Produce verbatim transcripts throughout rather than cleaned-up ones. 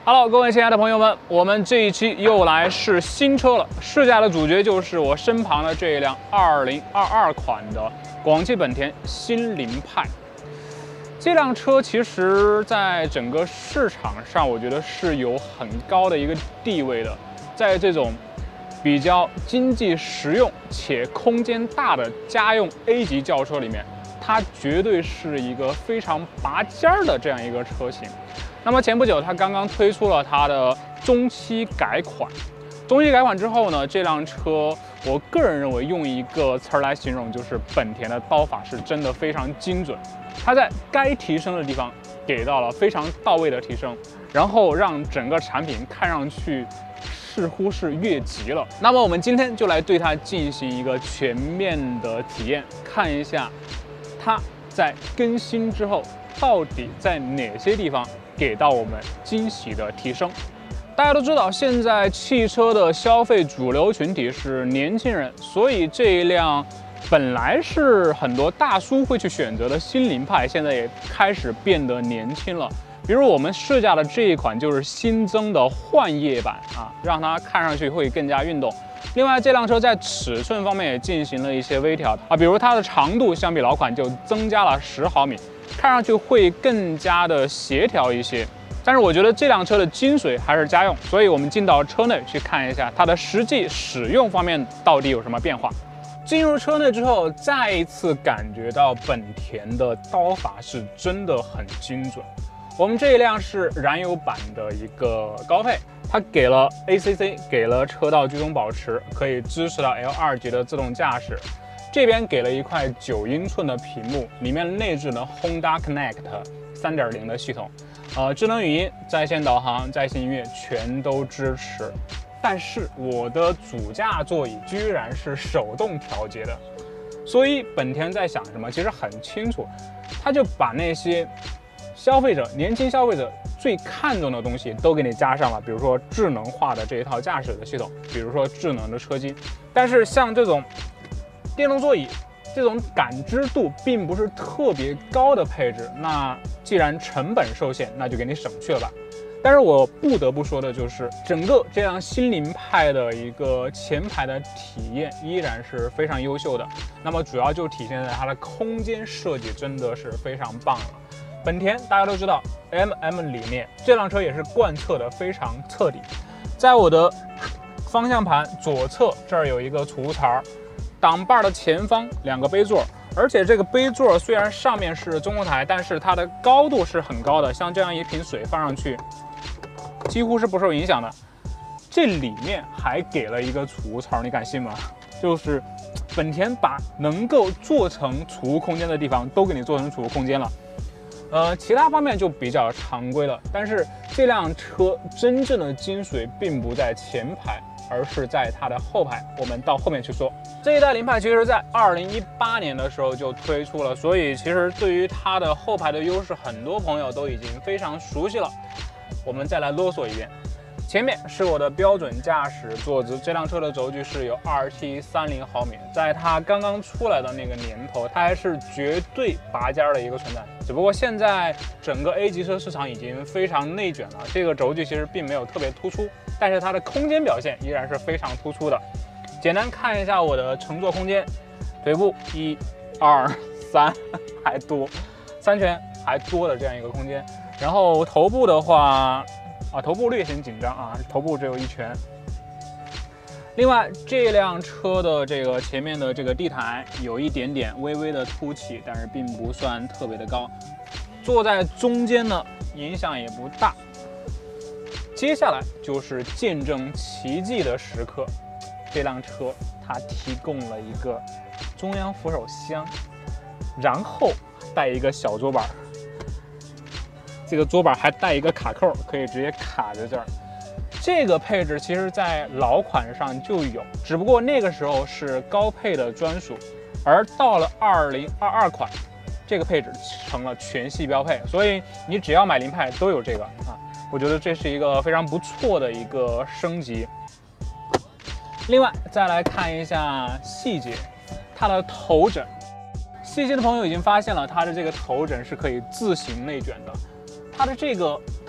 Hello， 各位亲爱的朋友们，我们这一期又来试新车了。试驾的主角就是我身旁的这一辆二零二二款的广汽本田新凌派。这辆车其实在整个市场上，我觉得是有很高的一个地位的。在这种比较经济实用且空间大的家用 A 级轿车里面，它绝对是一个非常拔尖儿的这样一个车型。那么前不久，它刚刚推出了它的中期改款。中期改款之后呢，这辆车我个人认为用一个词儿来形容，就是本田的刀法是真的非常精准。它在该提升的地方给到了非常到位的提升，然后让整个产品看上去似乎是越级了。那么我们今天就来对它进行一个全面的体验，看一下它在更新之后到底在哪些地方给到我们惊喜的提升。大家都知道，现在汽车的消费主流群体是年轻人，所以这一辆本来是很多大叔会去选择的新凌派，现在也开始变得年轻了。比如我们试驾的这一款就是新增的幻夜版啊，让它看上去会更加运动。另外，这辆车在尺寸方面也进行了一些微调啊，比如它的长度相比老款就增加了十毫米，看上去会更加的协调一些。但是我觉得这辆车的精髓还是家用，所以我们进到车内去看一下它的实际使用方面到底有什么变化。进入车内之后，再一次感觉到本田的刀法是真的很精准。我们这一辆是燃油版的一个高配，它给了 A C C， 给了车道居中保持，可以支持到 L 二 级的自动驾驶。这边给了一块九英寸的屏幕，里面内置了 Honda Connect 三点零 的系统，呃，智能语音、在线导航、在线音乐全都支持。但是我的主驾座椅居然是手动调节的，所以本田在想什么？其实很清楚，他就把那些消费者、年轻消费者最看重的东西都给你加上了，比如说智能化的这一套驾驶的系统，比如说智能的车机。但是像这种电动座椅，这种感知度并不是特别高的配置，那既然成本受限，那就给你省去了吧。但是我不得不说的就是，整个这辆新凌派的一个前排的体验依然是非常优秀的。那么主要就体现在它的空间设计真的是非常棒了。本田大家都知道 M M 理念，这辆车也是贯彻的非常彻底。在我的方向盘左侧这儿有一个储物槽，挡把的前方两个杯座，而且这个杯座虽然上面是中控台，但是它的高度是很高的，像这样一瓶水放上去几乎是不受影响的。这里面还给了一个储物槽，你敢信吗？就是本田把能够做成储物空间的地方都给你做成储物空间了。呃，其他方面就比较常规了，但是这辆车真正的精髓并不在前排，而是在它的后排，我们到后面去说。这一代凌派其实在二零一八年的时候就推出了，所以其实对于它的后排的优势，很多朋友都已经非常熟悉了。我们再来啰嗦一遍。前面是我的标准驾驶坐姿，这辆车的轴距是有 二七三零毫米，在它刚刚出来的那个年头，它还是绝对拔尖的一个存在。只不过现在整个 A 级车市场已经非常内卷了，这个轴距其实并没有特别突出，但是它的空间表现依然是非常突出的。简单看一下我的乘坐空间，腿部一、二、三还多，三拳还多的这样一个空间。然后头部的话，啊，头部略显紧张啊，头部只有一拳。另外，这辆车的这个前面的这个地台有一点点微微的凸起，但是并不算特别的高。坐在中间呢，影响也不大。接下来就是见证奇迹的时刻，这辆车它提供了一个中央扶手箱，然后带一个小桌板。这个桌板还带一个卡扣，可以直接卡在这儿。这个配置其实在老款上就有，只不过那个时候是高配的专属，而到了二零二二款，这个配置成了全系标配，所以你只要买凌派都有这个啊。我觉得这是一个非常不错的一个升级。另外再来看一下细节，它的头枕，细心的朋友已经发现了，它的这个头枕是可以自行内卷的。它的这个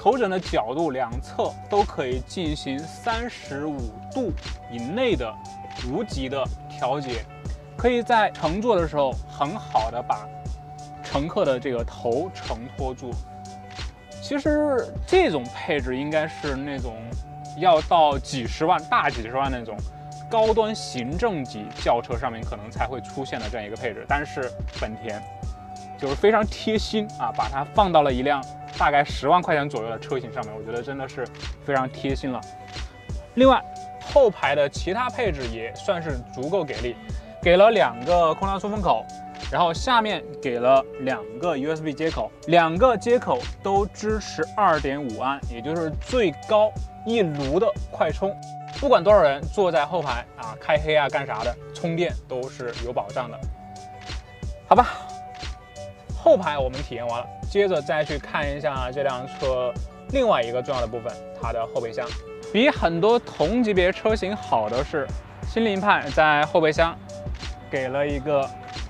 头枕的角度两侧都可以进行三十五度以内的无极的调节，可以在乘坐的时候很好的把乘客的这个头承托住。其实这种配置应该是那种要到几十万、大几十万那种高端行政级轿车上面可能才会出现的这样一个配置，但是本田就是非常贴心啊，把它放到了一辆大概十万块钱左右的车型上面，我觉得真的是非常贴心了。另外，后排的其他配置也算是足够给力，给了两个空调出风口，然后下面给了两个 U S B 接口，两个接口都支持 二点五安，也就是最高一炉的快充。不管多少人坐在后排啊，开黑啊干啥的，充电都是有保障的。好吧，后排我们体验完了，接着再去看一下这辆车另外一个重要的部分，它的后备箱。比很多同级别车型好的是，新凌派在后备箱给了一个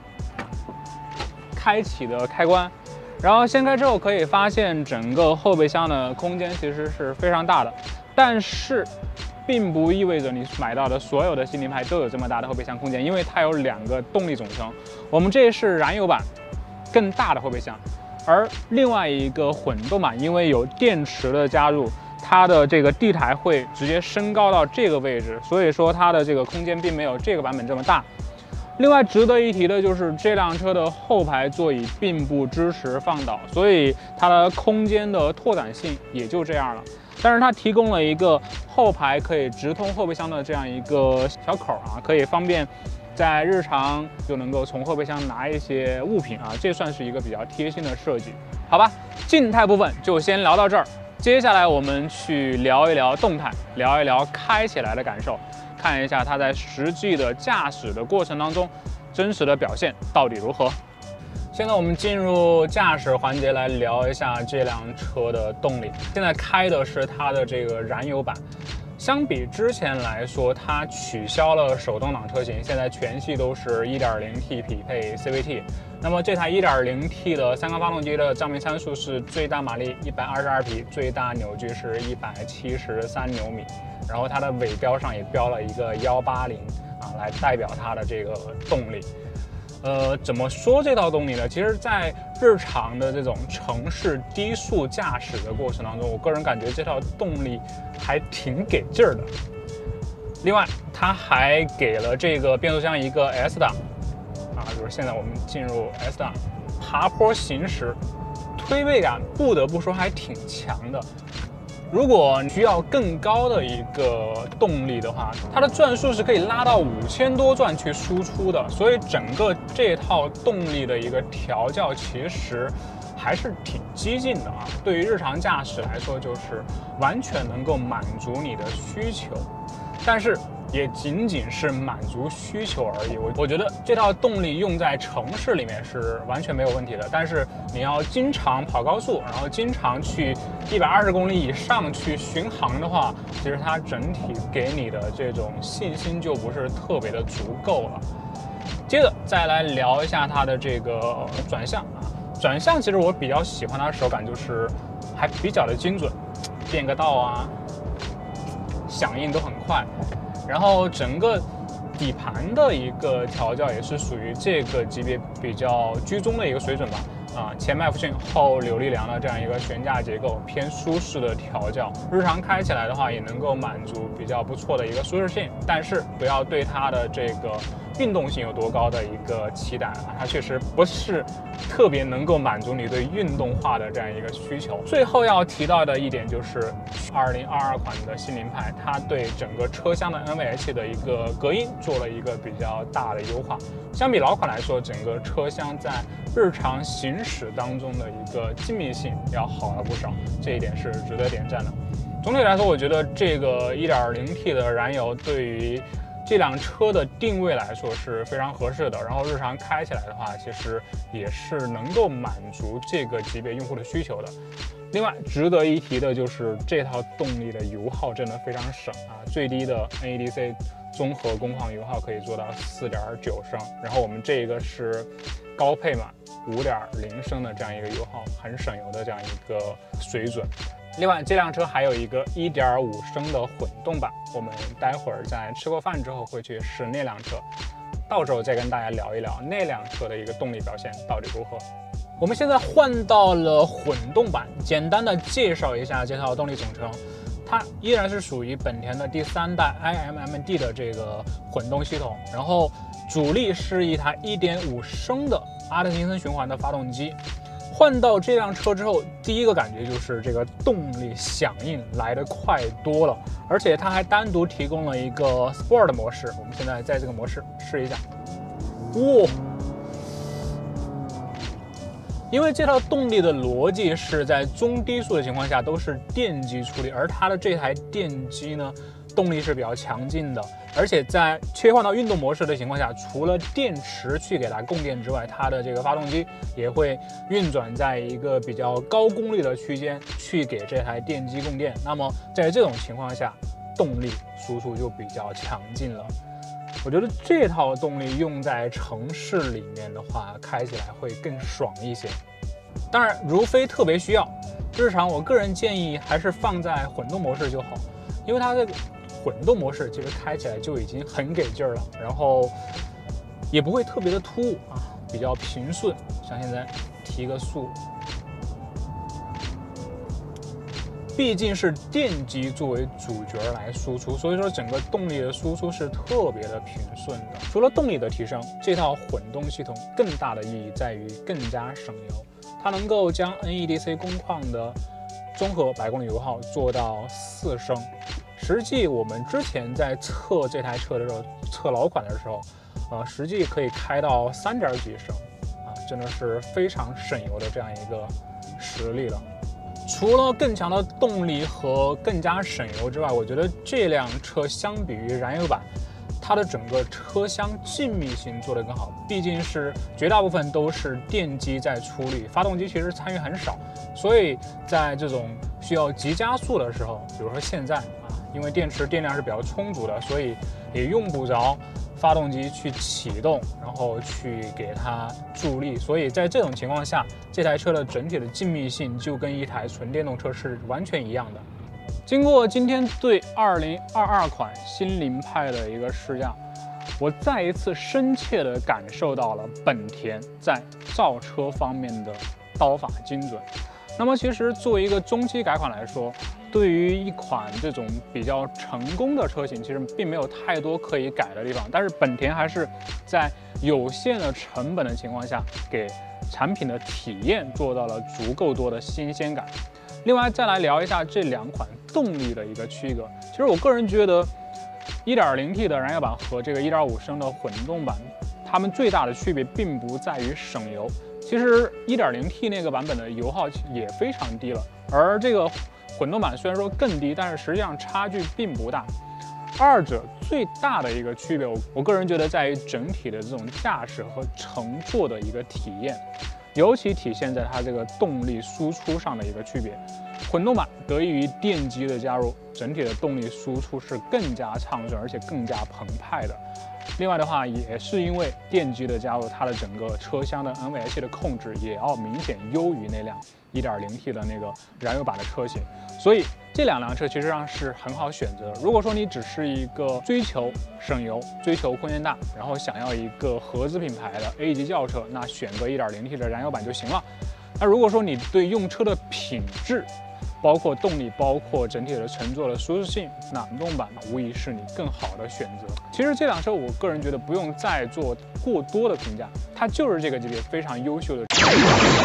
开启的开关，然后掀开之后可以发现整个后备箱的空间其实是非常大的，但是并不意味着你买到的所有的新凌派都有这么大的后备箱空间，因为它有两个动力总成，我们这是燃油版，更大的后备箱，而另外一个混动版因为有电池的加入，它的这个地台会直接升高到这个位置，所以说它的这个空间并没有这个版本这么大。另外值得一提的就是这辆车的后排座椅并不支持放倒，所以它的空间的拓展性也就这样了。但是它提供了一个后排可以直通后备箱的这样一个小口啊，可以方便在日常就能够从后备箱拿一些物品啊，这算是一个比较贴心的设计。好吧，静态部分就先聊到这儿，接下来我们去聊一聊动态，聊一聊开起来的感受，看一下它在实际的驾驶的过程当中真实的表现到底如何。现在我们进入驾驶环节来聊一下这辆车的动力。现在开的是它的这个燃油版，相比之前来说，它取消了手动挡车型，现在全系都是 一点零 T 匹配 C V T。那么这台 一点零 T 的三缸发动机的账面参数是最大马力一百二十二匹，最大扭矩是一百七十三牛米。然后它的尾标上也标了一个一八零啊，来代表它的这个动力。呃，怎么说这套动力呢？其实，在日常的这种城市低速驾驶的过程当中，我个人感觉这套动力还挺给劲儿的。另外，它还给了这个变速箱一个 S 档，啊，就是现在我们进入 S 档，爬坡行驶，推背感不得不说还挺强的。如果需要更高的一个动力的话，它的转速是可以拉到五千多转去输出的，所以整个这套动力的一个调教其实还是挺激进的啊。对于日常驾驶来说，就是完全能够满足你的需求，但是也仅仅是满足需求而已。我我觉得这套动力用在城市里面是完全没有问题的，但是你要经常跑高速，然后经常去一百二十公里以上去巡航的话，其实它整体给你的这种信心就不是特别的足够了。接着再来聊一下它的这个转向啊，转向其实我比较喜欢它的手感，就是还比较的精准，变个道啊，响应都很快。然后整个底盘的一个调教也是属于这个级别比较居中的一个水准吧。啊，前麦弗逊后扭力梁的这样一个悬架结构，偏舒适的调教，日常开起来的话也能够满足比较不错的一个舒适性，但是不要对它的这个运动性有多高的一个期待啊，它确实不是特别能够满足你对运动化的这样一个需求。最后要提到的一点就是二零二二款的新凌派，它对整个车厢的 N V H 的一个隔音做了一个比较大的优化，相比老款来说，整个车厢在日常行驶当中的一个静谧性要好了不少，这一点是值得点赞的。总体来说，我觉得这个 一点零 T 的燃油对于这辆车的定位来说是非常合适的，然后日常开起来的话，其实也是能够满足这个级别用户的需求的。另外值得一提的就是这套动力的油耗真的非常省啊，最低的 N E D C 综合工况油耗可以做到 四点九升，然后我们这个是高配嘛，五点零升的这样一个油耗，很省油的这样一个水准。 另外，这辆车还有一个 一点五 升的混动版，我们待会儿在吃过饭之后会去试那辆车，到时候再跟大家聊一聊那辆车的一个动力表现到底如何。我们现在换到了混动版，简单的介绍一下这套动力总成。它依然是属于本田的第三代 I M M D 的这个混动系统，然后主力是一台 一点五 升的阿特金森循环的发动机。换到这辆车之后，第一个感觉就是这个动力响应来得快多了，而且它还单独提供了一个 Sport 模式。我们现在在这个模式试一下，哇！因为这套动力的逻辑是在中低速的情况下都是电机处理，而它的这台电机呢，动力是比较强劲的，而且在切换到运动模式的情况下，除了电池去给它供电之外，它的这个发动机也会运转在一个比较高功率的区间去给这台电机供电。那么在这种情况下，动力输出就比较强劲了。我觉得这套动力用在城市里面的话，开起来会更爽一些。当然，如非特别需要，日常我个人建议还是放在混动模式就好，因为它这个混动模式其实开起来就已经很给劲儿了，然后也不会特别的突兀啊，比较平顺。像现在提个速。毕竟是电机作为主角来输出，所以说整个动力的输出是特别的平顺的。除了动力的提升，这套混动系统更大的意义在于更加省油，它能够将 N E D C 工况的综合百公里油耗做到四升。实际我们之前在测这台车的时候，测老款的时候，呃，实际可以开到三点几升，啊，真的是非常省油的这样一个实力了。除了更强的动力和更加省油之外，我觉得这辆车相比于燃油版，它的整个车厢静谧性做得更好。毕竟是绝大部分都是电机在处理，发动机其实参与很少，所以在这种需要急加速的时候，比如说现在啊，因为电池电量是比较充足的，所以也用不着发动机去启动，然后去给它助力，所以在这种情况下，这台车的整体的静谧性就跟一台纯电动车是完全一样的。经过今天对二零二二款新凌派的一个试驾，我再一次深切地感受到了本田在造车方面的刀法精准。那么其实作为一个中期改款来说，对于一款这种比较成功的车型，其实并没有太多可以改的地方。但是本田还是在有限的成本的情况下，给产品的体验做到了足够多的新鲜感。另外再来聊一下这两款动力的一个区隔。其实我个人觉得 一点零 T 的燃油版和这个 一点五 升的混动版，它们最大的区别并不在于省油。其实 一点零 T 那个版本的油耗也非常低了，而这个混动版虽然说更低，但是实际上差距并不大。二者最大的一个区别，我我个人觉得在于整体的这种驾驶和乘坐的一个体验，尤其体现在它这个动力输出上的一个区别。混动版得益于电机的加入，整体的动力输出是更加畅顺，而且更加澎湃的。另外的话，也是因为电机的加入，它的整个车厢的 N V H 的控制也要明显优于那辆 一点零 T 的那个燃油版的车型，所以这两辆车其实上是很好选择。如果说你只是一个追求省油、追求空间大，然后想要一个合资品牌的 A 级轿车，那选个 一点零 T 的燃油版就行了。那如果说你对用车的品质，包括动力，包括整体的乘坐的舒适性，那混动版无疑是你更好的选择。其实这辆车我个人觉得不用再做过多的评价，它就是这个级别非常优秀的车。